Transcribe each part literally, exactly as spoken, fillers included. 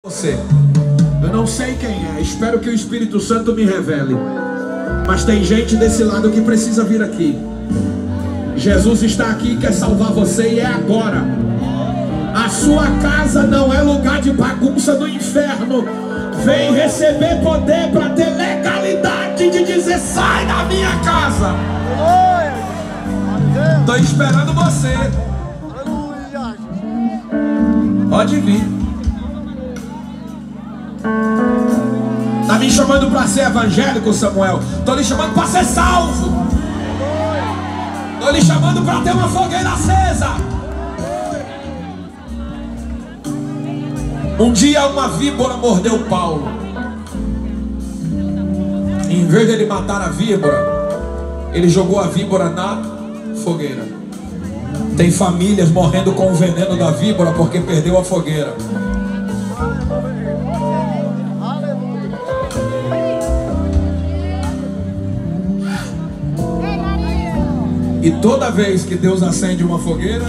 Você, eu não sei quem é, espero que o Espírito Santo me revele, mas tem gente desse lado que precisa vir aqui. Jesus está aqui e quer salvar você, e é agora. A sua casa não é lugar de bagunça do inferno. Vem receber poder para ter legalidade de dizer: sai da minha casa. Estou esperando você. Pode vir. Tá me chamando para ser evangélico, Samuel? Tô lhe chamando para ser salvo. Tô lhe chamando para ter uma fogueira acesa. Um dia uma víbora mordeu Paulo. Em vez de ele matar a víbora, ele jogou a víbora na fogueira. Tem famílias morrendo com o veneno da víbora porque perdeu a fogueira. E toda vez que Deus acende uma fogueira,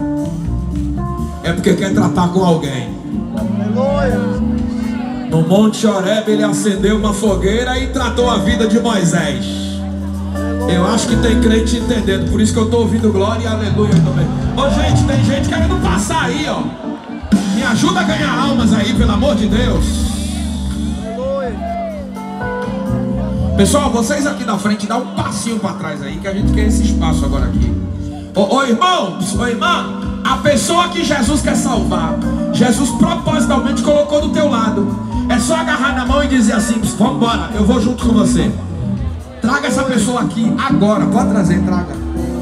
é porque quer tratar com alguém. No Monte Horebe ele acendeu uma fogueira e tratou a vida de Moisés. Eu acho que tem crente entendendo, por isso que eu estou ouvindo glória e aleluia também. Ô gente, tem gente querendo passar aí, ó. Me ajuda a ganhar almas aí, pelo amor de Deus. Pessoal, vocês aqui na frente, dá um passinho para trás aí, que a gente quer esse espaço agora aqui. Ô, ô irmão, ô irmã, a pessoa que Jesus quer salvar, Jesus propositalmente colocou do teu lado. É só agarrar na mão e dizer assim: vamos embora, eu vou junto com você. Traga essa pessoa aqui agora, pode trazer, traga.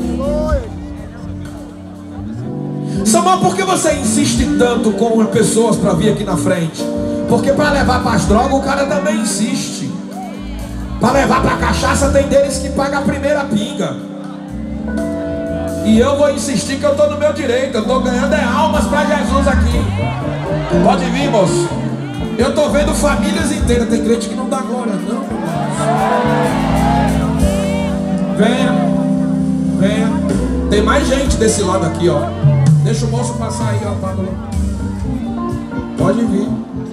Samuel, por que você insiste tanto com as pessoas para vir aqui na frente? Porque para levar para as drogas o cara também insiste. Para levar para cachaça tem deles que pagam a primeira pinga. E eu vou insistir que eu estou no meu direito. Eu estou ganhando é almas para Jesus aqui. Pode vir, moço. Eu estou vendo famílias inteiras. Tem crente que não dá glória, não. Venha. Venha. Tem mais gente desse lado aqui, ó. Deixa o moço passar aí, ó, Pablo. Pode vir.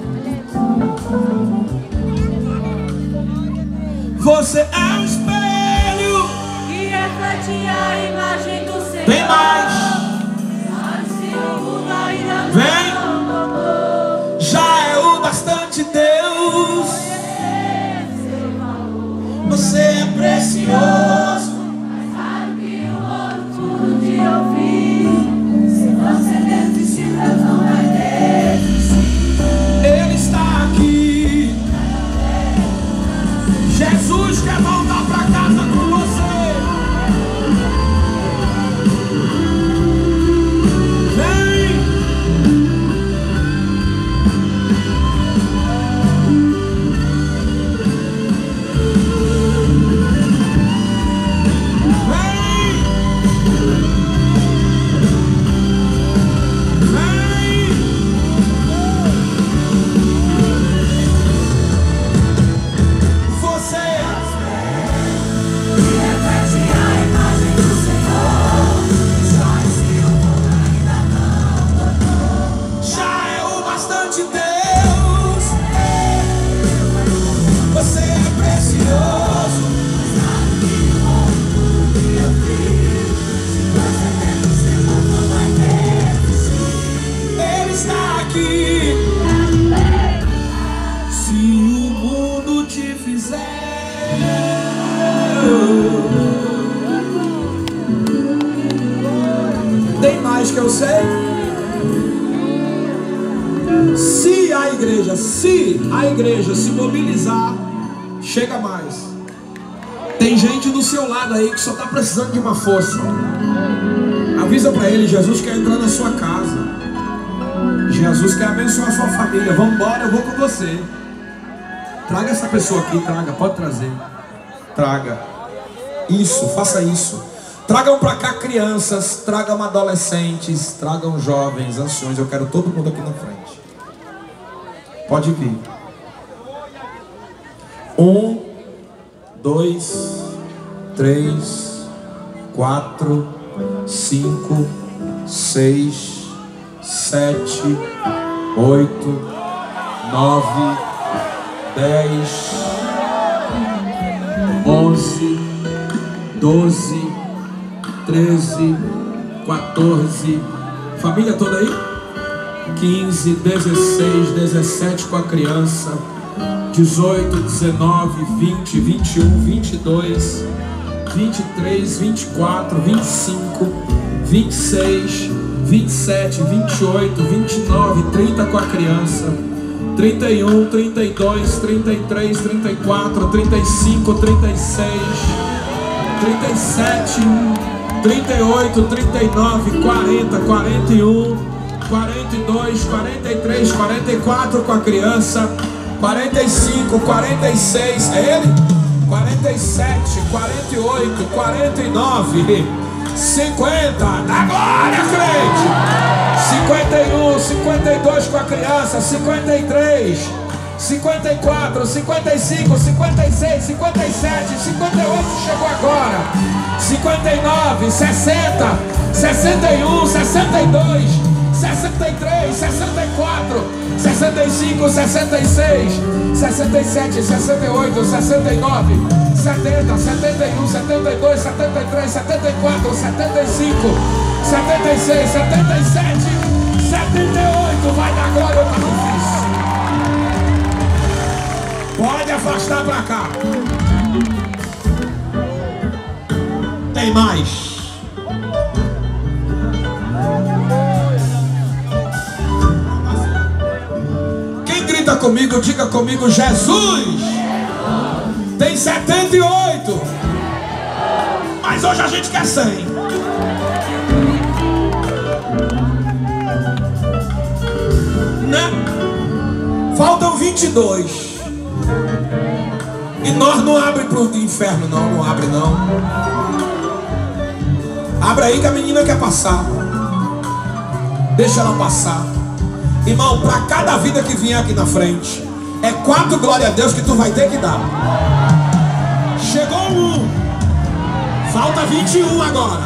Você é um espelho que reflete a imagem do Senhor. Vem mais. Vem. Já é o bastante, Deus. Você é precioso. Mais raro que o ouro puro de ouvir. Se você desistir, Deus não vai desistir. Ele está aqui. Jesus quer voltar para casa com você. Vem. Tem mais que eu sei. Se a igreja, se a igreja se mobilizar, chega mais. Tem gente do seu lado aí que só está precisando de uma força. Avisa para ele: Jesus quer entrar na sua casa. Jesus quer abençoar a sua família. Vamos embora, eu vou com você. Traga essa pessoa aqui, traga, pode trazer. Traga. Isso, faça isso. Tragam para cá crianças, tragam adolescentes, tragam jovens, anciões. Eu quero todo mundo aqui na frente. Pode vir. Um, dois, três, quatro, cinco, seis, sete, oito, nove, dez, onze, doze, treze, quatorze. Família toda aí? quinze, dezesseis, dezessete com a criança. dezoito, dezenove, vinte, vinte e um, vinte e dois, vinte e três, vinte e quatro, vinte e cinco, vinte e seis, vinte e sete, vinte e oito, vinte e nove, trinta com a criança. trinta e um, trinta e dois, trinta e três, trinta e quatro, trinta e cinco, trinta e seis, trinta e sete, trinta e oito, trinta e nove, quarenta, quarenta e um, quarenta e dois, quarenta e três, quarenta e quatro com a criança. quarenta e cinco, quarenta e seis, é ele? quarenta e sete, quarenta e oito, quarenta e nove, cinquenta, agora crente! cinquenta e um, cinquenta e dois com a criança, cinquenta e três, cinquenta e quatro, cinquenta e cinco, cinquenta e seis, cinquenta e sete, cinquenta e oito, chegou agora, cinquenta e nove, sessenta, sessenta e um, sessenta e dois, sessenta e três, sessenta e quatro, sessenta e cinco, sessenta e seis, sessenta e sete, sessenta e oito, sessenta e nove, setenta, setenta e um, setenta e dois, setenta e três, setenta e quatro, setenta e cinco, setenta e seis, setenta e sete, setenta e oito. Vai dar glória ao difícil. Pode afastar pra cá. Tem mais. Grita comigo, diga comigo, Jesus tem setenta e oito, mas hoje a gente quer cem. Né? Faltam vinte e dois. E nós não abre pro inferno, não, não abre não. Abre aí que a menina quer passar. Deixa ela passar. Irmão, para cada vida que vier aqui na frente, é quatro glória a Deus que tu vai ter que dar. Chegou um, falta vinte e um agora.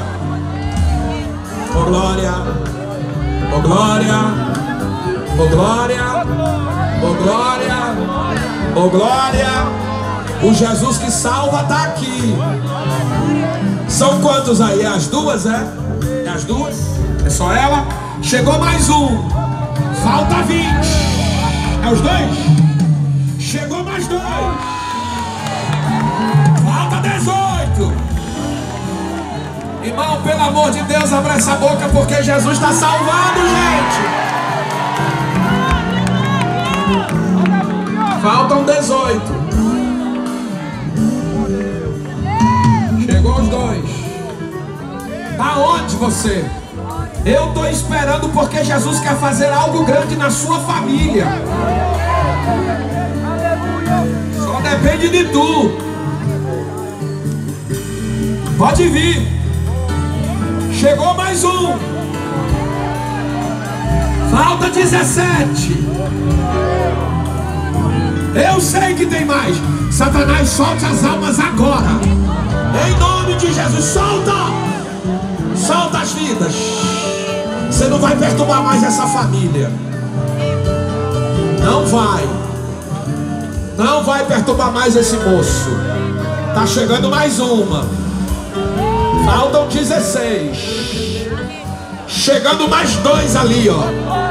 Ô glória, ô glória, ô glória, ô glória, ô glória. O Jesus que salva está aqui. São quantos aí? É as duas, é? É as duas? É só ela? Chegou mais um. Falta vinte. É os dois? Chegou mais dois. Falta dezoito. Irmão, pelo amor de Deus, abra essa boca porque Jesus está salvando, gente. Faltam dezoito. Chegou os dois. Aonde você? Eu estou esperando porque Jesus quer fazer algo grande na sua família. Só depende de tu. Pode vir. Chegou mais um. Falta dezessete. Eu sei que tem mais. Satanás, solte as almas agora. Em nome de Jesus, solta. Solta as vidas. Você não vai perturbar mais essa família. Não vai. Não vai perturbar mais esse moço. Tá chegando mais uma. Faltam dezesseis. Chegando mais dois ali, ó.